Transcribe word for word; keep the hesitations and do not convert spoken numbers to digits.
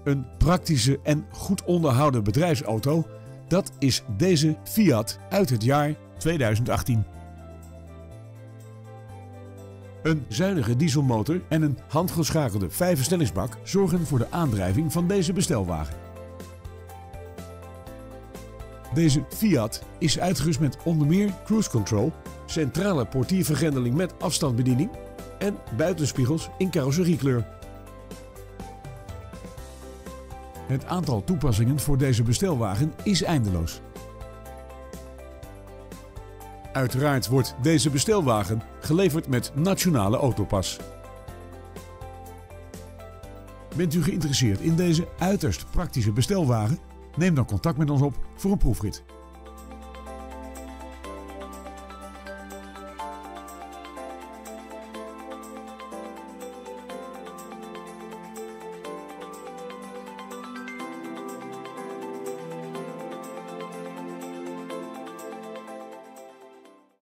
Een praktische en goed onderhouden bedrijfsauto, dat is deze Fiat uit het jaar tweeduizend achttien. Een zuinige dieselmotor en een handgeschakelde vijfversnellingsbak zorgen voor de aandrijving van deze bestelwagen. Deze Fiat is uitgerust met onder meer cruise control, centrale portiervergrendeling met afstandsbediening en buitenspiegels in carrosseriekleur. Het aantal toepassingen voor deze bestelwagen is eindeloos. Uiteraard wordt deze bestelwagen geleverd met Nationale Autopas. Bent u geïnteresseerd in deze uiterst praktische bestelwagen? Neem dan contact met ons op voor een proefrit.